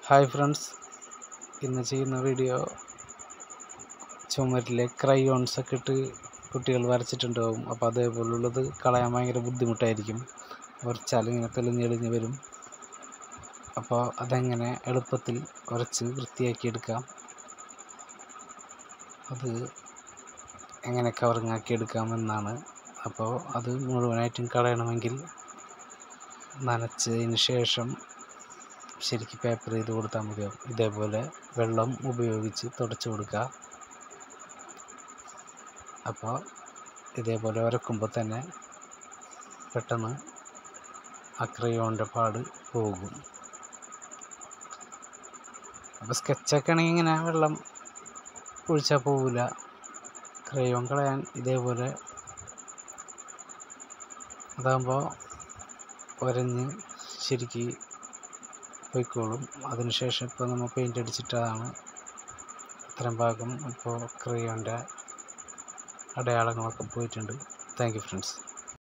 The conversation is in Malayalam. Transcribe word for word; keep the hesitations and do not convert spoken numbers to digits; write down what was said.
ഹായ് ഫ്രണ്ട്സ്, ഇന്ന് ചെയ്യുന്ന വീഡിയോ ചുമരിലെ ക്രയോൺസ് ഒക്കെ ഇട്ട് കുട്ടികൾ വരച്ചിട്ടുണ്ടാവും. അപ്പോൾ അതേപോലുള്ളത് കളയാൻ ഭയങ്കര ബുദ്ധിമുട്ടായിരിക്കും. ഉരച്ചാൽ ഇങ്ങനെ തെളിഞ്ഞെളിഞ്ഞ് വരും. അപ്പോൾ അതെങ്ങനെ എളുപ്പത്തിൽ ഉരച്ച് വൃത്തിയാക്കിയെടുക്കാം, അത് എങ്ങനെ കവറിങ്ങാക്കി എടുക്കാമെന്നാണ്. അപ്പോൾ അത് മുഴുവനായിട്ടും കളയണമെങ്കിൽ നനച്ചതിന് ശേഷം ശരിക്കും പേപ്പർ ചെയ്ത് കൊടുത്താൽ മതിയാവും. ഇതേപോലെ വെള്ളം ഉപയോഗിച്ച് തുടച്ചു കൊടുക്കുക. അപ്പോൾ ഇതേപോലെ ഉരക്കുമ്പോൾ തന്നെ പെട്ടെന്ന് ആ ക്രയോണിൻ്റെ പാട് പോകും. അപ്പോൾ സ്കെച്ചൊക്കെ ആണെങ്കിൽ ഇങ്ങനെ വെള്ളം ഒഴിച്ചാൽ പോവില്ല. ക്രയോൺ കളയാൻ ഇതേപോലെ അതാകുമ്പോൾ ഉരഞ്ഞ് ശരിക്ക് പോയിക്കോളും. അതിനുശേഷം ഇപ്പോൾ നമ്മൾ പെയിൻ്റ് അടിച്ചിട്ടതാണ് ഇത്രയും ഭാഗം. ഇപ്പോൾ ക്രയോണിൻ്റെ അടയാളങ്ങളൊക്കെ പോയിട്ടുണ്ട്. Thank you friends.